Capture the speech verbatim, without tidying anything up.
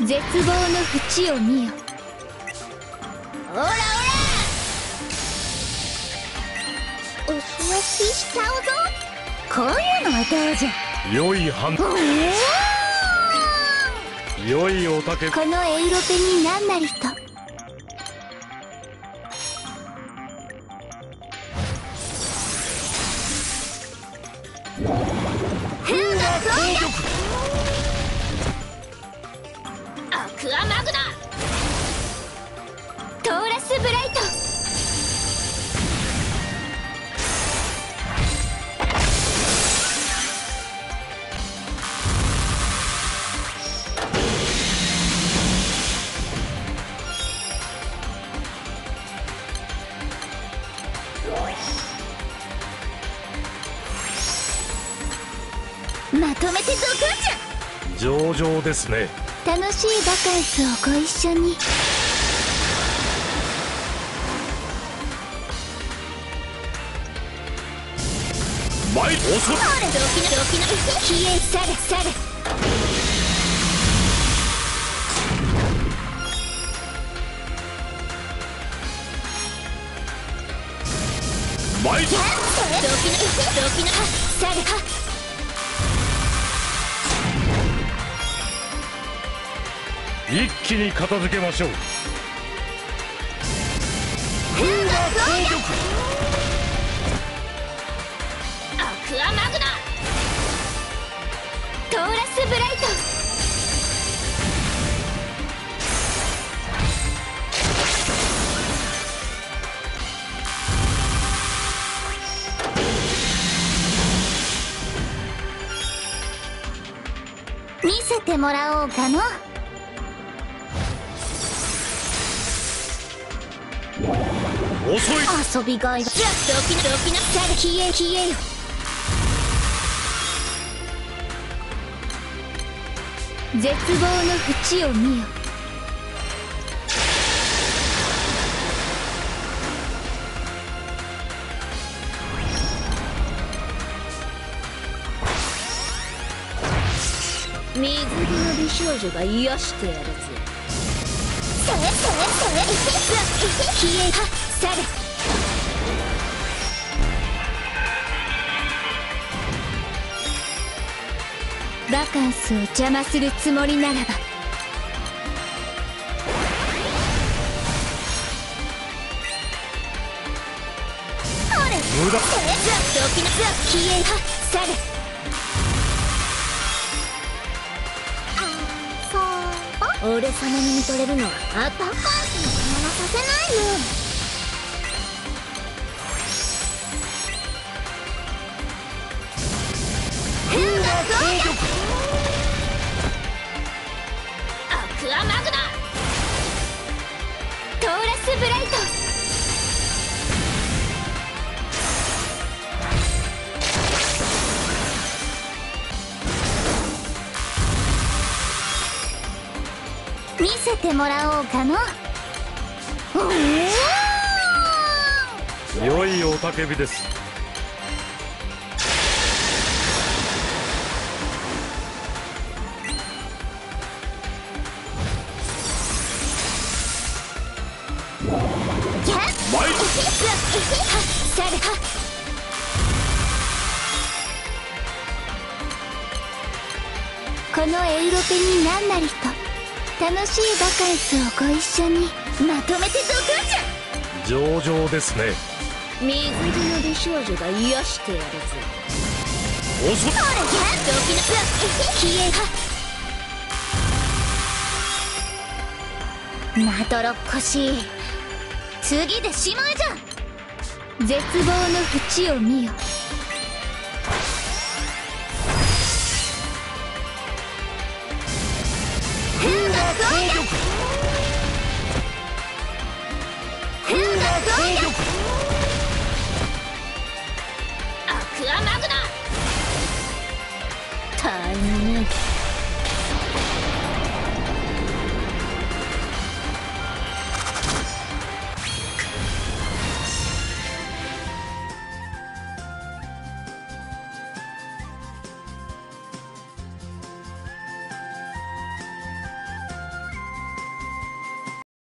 絶望の淵を見よ。 オラオラお仕置きしちゃうぞ。こういうのはどうじゃ。 良い判断。良いおたけ。 このエイロペになんなりと。 風が攻撃。アクアマグナ。 トーラスブライト。まとめてどくんじゃ。 上々ですね。 楽しいバカンスをご一緒に。 マイ遅い。 消え去れ去れ。 マイドキナドキナ去れは。 一気に片付けましょう。 風が攻撃。アクアマグナ。 トーラスブライト。見せてもらおうかの。 遅い。 遊びがいが。ドキドキな消え消えよ。絶望の淵を見よ。 水着の美少女が癒してやるぜ。 それそれそれ消えは去れ。バカンスを邪魔するつもりならば。 ほれ無駄。 消えは去れ。 俺様に見とれるのはあったかいの邪魔させないよ。 風が攻撃。 アクアマグナ。 トーラスブライト。見せてもらおうかの。 良い雄たけびです。マイこのエイロペになんなりと。楽しいバカンスをご一緒に。まとめてどくんじゃ。 上々ですね。 水着の美少女が癒してやるぜ。 遅っ。 消えは。まどろっこしい。次でしまいじゃん。絶望の淵を見よ。 風が攻撃。風が攻撃。アクアマグナ。タイム抜き。